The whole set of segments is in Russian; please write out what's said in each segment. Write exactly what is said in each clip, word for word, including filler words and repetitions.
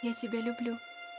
Я тебя люблю.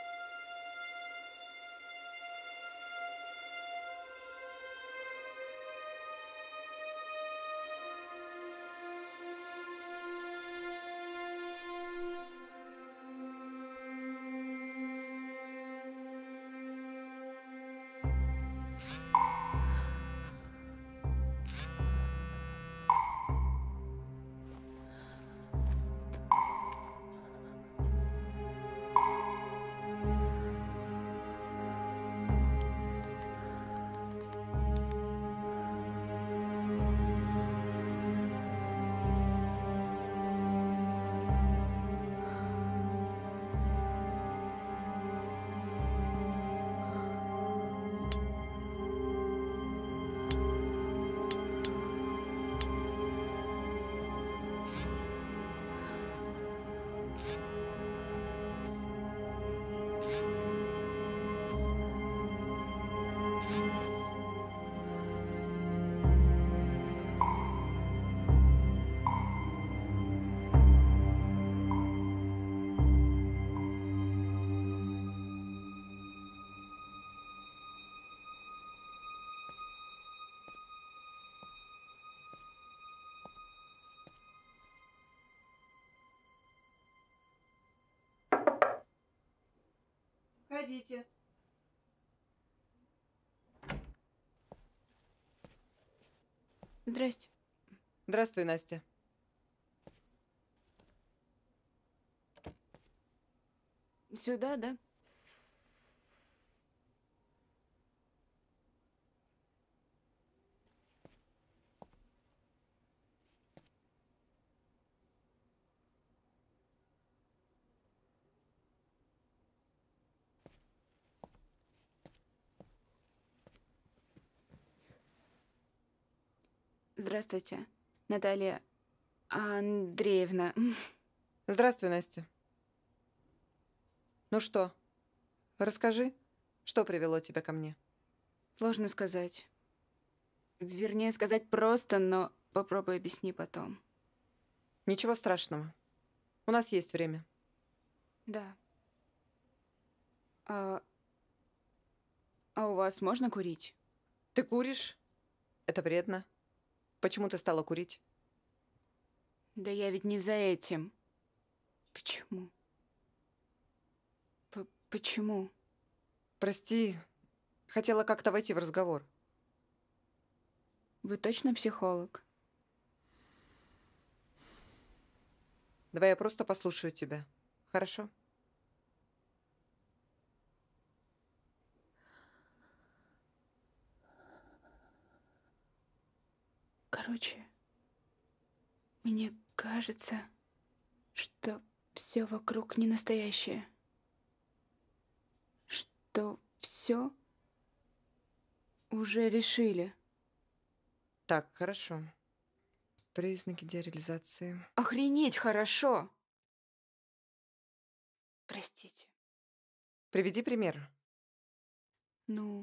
Ходите. Здрасте. Здравствуй, Настя. Сюда, да? Здравствуйте, Наталья Андреевна. Здравствуй, Настя. Ну что, расскажи, что привело тебя ко мне? Сложно сказать. Вернее, сказать просто, но попробуй объясни потом. Ничего страшного. У нас есть время. Да. А, а у вас можно курить? Ты куришь? Это вредно. Почему ты стала курить? Да я ведь не за этим. Почему? П- почему? Прости, хотела как-то войти в разговор. Вы точно психолог? Давай я просто послушаю тебя. Хорошо? Короче, мне кажется, что все вокруг не настоящее. Что все уже решили. Так, хорошо. Признаки дереализации. Охренеть хорошо! Простите. Приведи пример. Ну,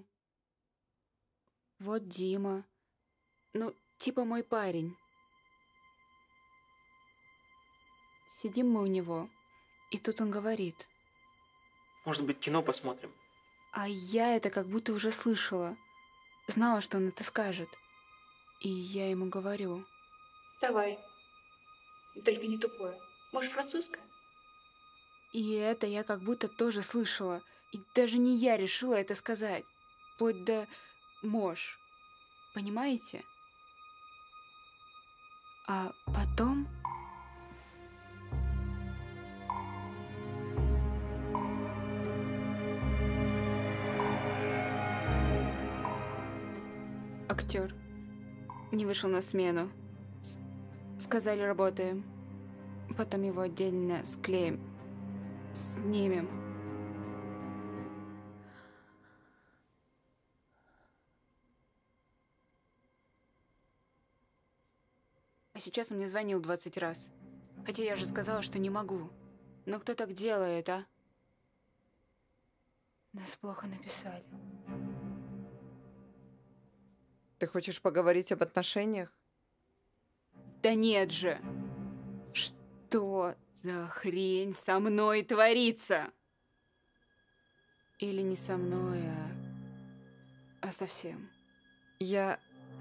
вот Дима. Ну, типа мой парень. Сидим мы у него, и тут он говорит. Может быть, кино посмотрим? А я это как будто уже слышала. Знала, что он это скажет. И я ему говорю. Давай. Только не тупое. Может, французское? И это я как будто тоже слышала. И даже не я решила это сказать. Вплоть до «мож». Понимаете? А потом... Актер не вышел на смену. С- сказали, работаем. Потом его отдельно склеим. Снимем. А сейчас он мне звонил двадцать раз. Хотя я же сказала, что не могу. Но кто так делает, а? Нас плохо написали. Ты хочешь поговорить об отношениях? Да нет же! Что Что за хрень со мной творится? Или не со мной, а, а совсем? Я...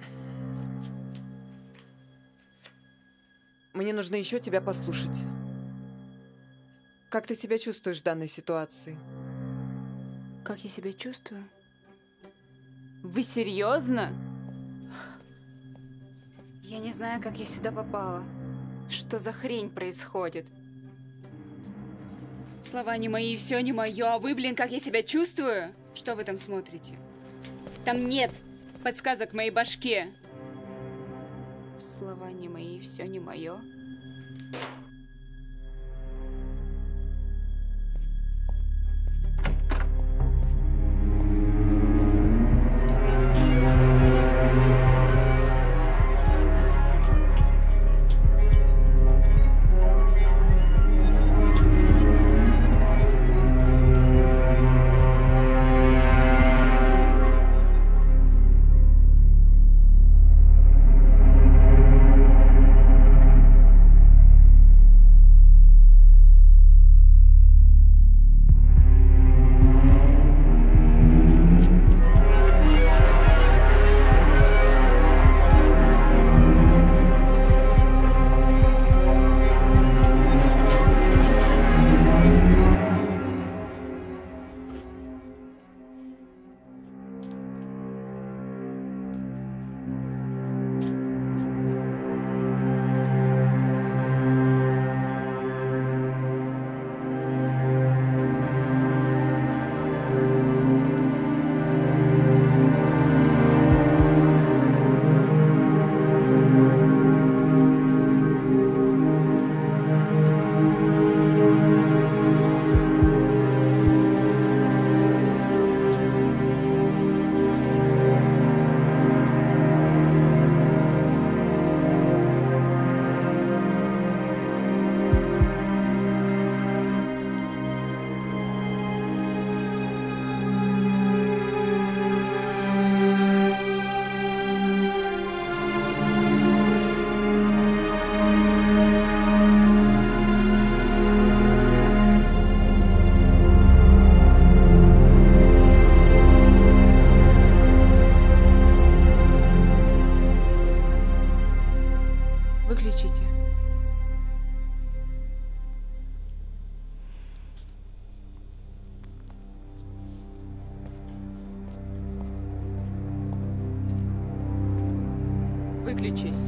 Мне нужно еще тебя послушать. Как ты себя чувствуешь в данной ситуации? Как я себя чувствую? Вы серьезно? Я не знаю, как я сюда попала. Что за хрень происходит? Слова не мои, все не мое, а вы, блин, как я себя чувствую? Что вы там смотрите? Там нет подсказок в моей башке. Слова не мои, все не мое. Выключите. Выключись.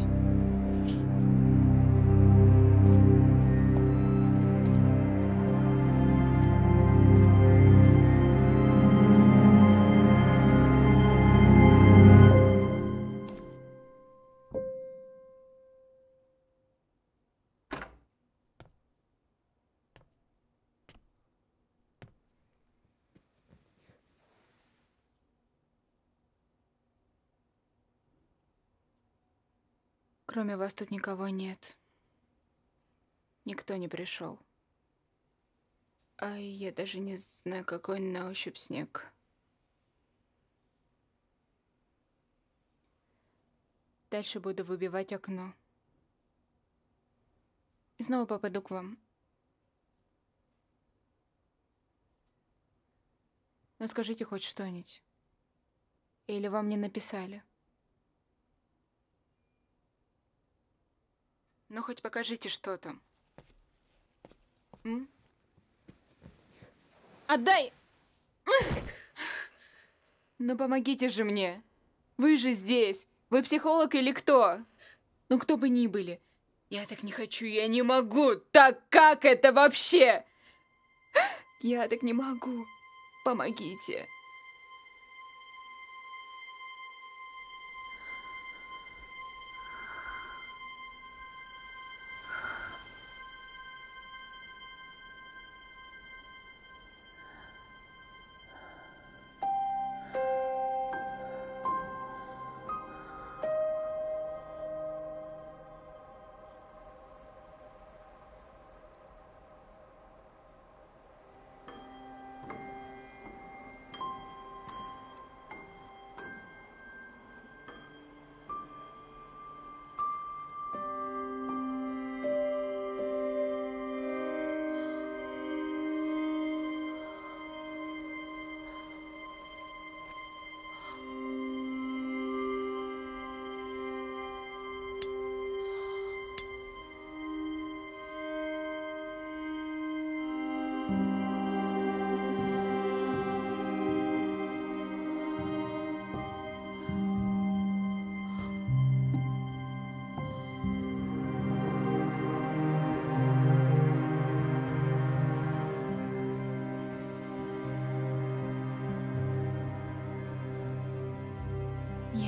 Кроме вас тут никого нет. Никто не пришел. А я даже не знаю, какой на ощупь снег. Дальше буду выбивать окно. И снова попаду к вам. Но скажите хоть что-нибудь. Или вам не написали? Ну, хоть покажите, что там. М? Отдай! Ну, помогите же мне. Вы же здесь. Вы психолог или кто? Ну, кто бы ни были. Я так не хочу, я не могу. Так как это вообще? Я так не могу. Помогите.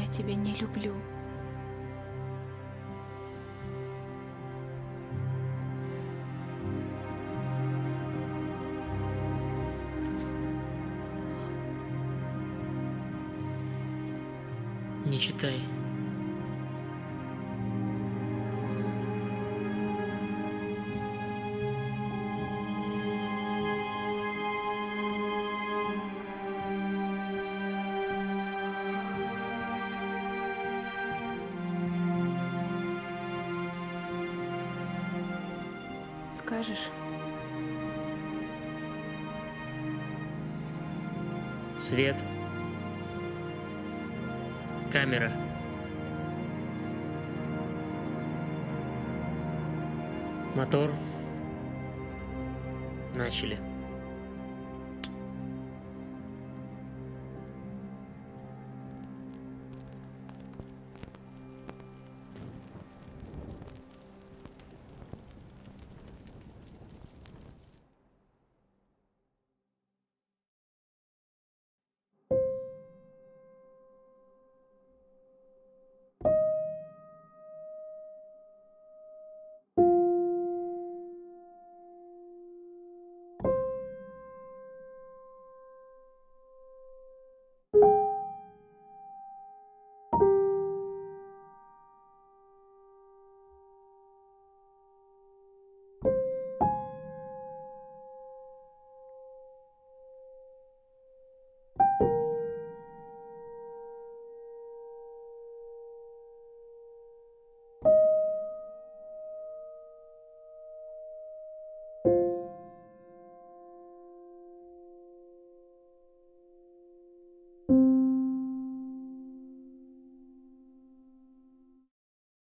тебя не люблю. Не читай. Скажешь? Свет. Камера. Мотор. Начали.